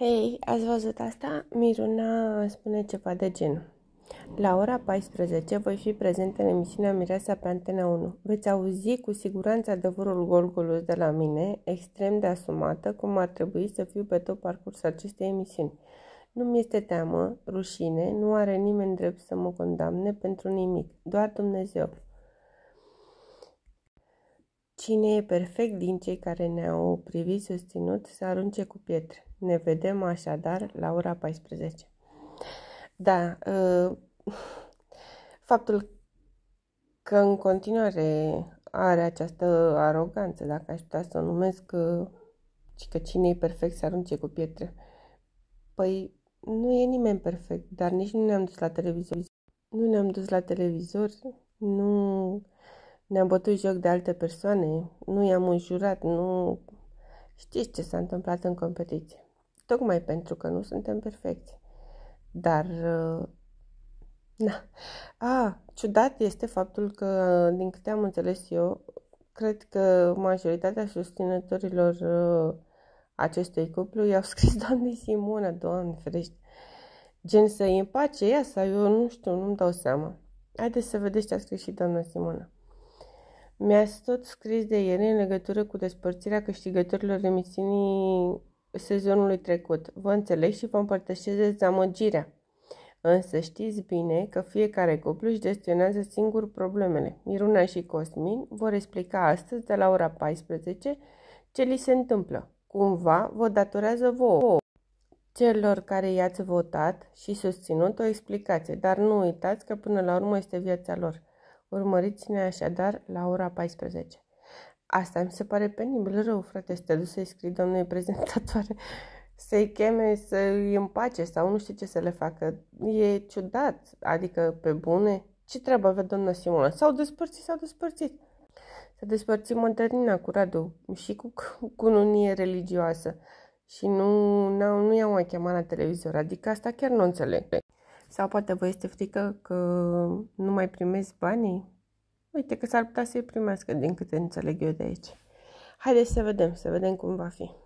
Hei, ați văzut asta? Miruna spune ceva de genul. La ora 14 voi fi prezent în emisiunea Mireasa pe Antena 1. Veți auzi cu siguranță adevărul gol-golus de la mine, extrem de asumată, cum ar trebui să fiu pe tot parcursul acestei emisiuni. Nu mi este teamă, rușine, nu are nimeni drept să mă condamne pentru nimic, doar Dumnezeu. Cine e perfect din cei care ne-au privit susținut să arunce cu pietre. Ne vedem așadar la ora 14. Da, faptul că în continuare are această aroganță, dacă aș putea să o numesc, că cine e perfect să arunce cu pietre. Păi nu e nimeni perfect, dar nici nu ne-am dus la televizor. Nu ne-am dus la televizor, nu ne-am bătut joc de alte persoane, nu i-am înjurat, nu... Știți ce s-a întâmplat în competiție. Tocmai pentru că nu suntem perfecți. Dar... ciudat este faptul că, din câte am înțeles eu, cred că majoritatea susținătorilor acestui cuplu i-au scris doamnei Simona, Doamne ferește. Gen să-i împace ea sau eu nu știu, nu-mi dau seama. Haideți să vedeți ce a scris și doamna Simona. Mi-ați tot scris de ieri în legătură cu despărțirea câștigătorilor emisiunii sezonului trecut. Vă înțeleg și vă împărtășesc dezamăgirea. Însă știți bine că fiecare cuplu își gestionează singur problemele. Miruna și Cosmin vor explica astăzi de la ora 14 ce li se întâmplă. Cumva vă datorează vouă, celor care i-ați votat și susținut, o explicație, dar nu uitați că până la urmă este viața lor. Urmăriți-ne așadar la ora 14. Asta mi se pare penibil rău, frate, să te duci să-i scrii doamnei prezentatoare, să-i cheme, să-i împace sau nu știu ce să le facă. E ciudat, adică pe bune. Ce treabă avea doamna Simona? S-au despărțit. S-a despărțit Mădălina cu Radu și cu cununie religioasă. Și nu i-au mai chemat la televizor, adică asta chiar nu înțeleg. Sau poate vă este frică că nu mai primesc banii? Uite că s-ar putea să-i primească din câte înțeleg eu de aici. Haideți să vedem cum va fi.